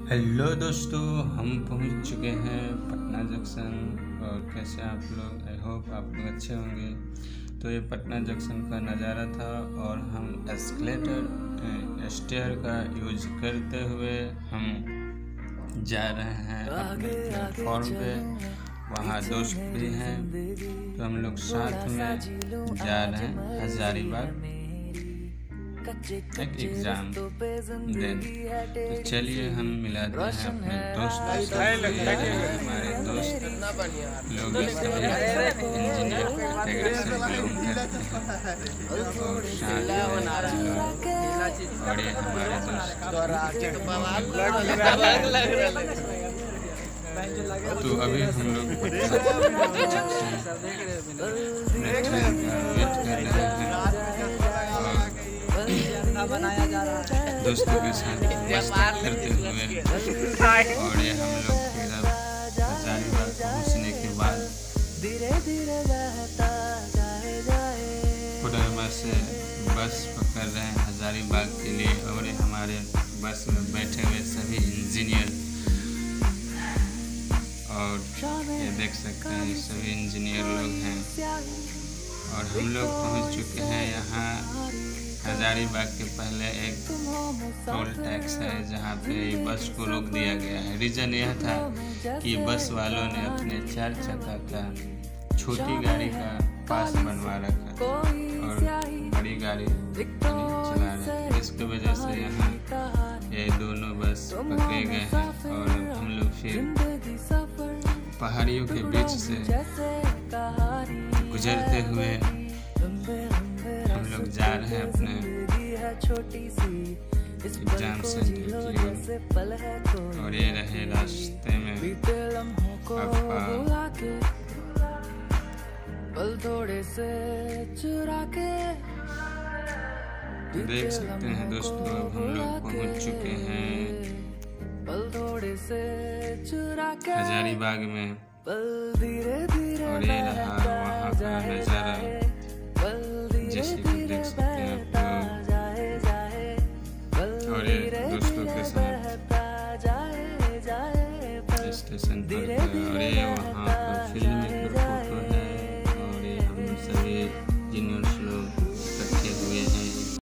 Hello दोस्तों, हम पहुंच चुके हैं पटना जंक्शन। और कैसे आप लोग? आई होप आप लोग अच्छे होंगे। तो ये पटना जंक्शन का नज़ारा था और हम एस्केलेटर स्टेयर का यूज करते हुए हम जा रहे हैं अपने प्लेटफॉर्म पे। वहाँ दोस्त भी हैं, तो हम लोग साथ में जा रहे हैं हजारीबाग एक एग्ज़ाम देने। तो चलिए हम मिलाते हैं अपने दोस्त के साथ। हमारे दोस्त लोग इंजीनियर इंटीग्रेशन बिलोंग करते हैं और साथ और ये हमारे दोस्त। तो अभी हम लोग वेट कर रहे हैं दोस्तों के साथ करते हुए। और ये हम लोग फिर अब हजारीबाग पहुँचने के बाद कोडरमा से बस पकड़ रहे हैं हजारीबाग के लिए। और ये हमारे बस में बैठे हुए सभी इंजीनियर, और ये देख सकते हैं सभी इंजीनियर लोग हैं। और हम लोग पहुँच चुके हैं यहाँ हजारीबाग के पहले एक टोल टैक्स है जहाँ पे बस को रोक दिया गया है। रीज़न यह था कि बस वालों ने अपने 4 चक्का का छोटी गाड़ी का पास बनवा रखा और बड़ी गाड़ी चला रहे हैं। इसकी वजह से यहाँ ये दोनों बस पकड़े गए हैं। और हम लोग फिर पहाड़ियों के बीच से गुजरते हुए हम लोग जा रहे हैं अपने एग्जाम सेंटर की ओर। और ये रहे रास्ते में देख सकते हैं दोस्तों, अब हम लोग पहुंच चुके हैं हजारीबाग में। और ये रहा वहाँ का नज़ारा, जैसे कि देख सकते हैं आप लोग। और ये दोस्तों के साथ स्टेशन पर और ये वहाँ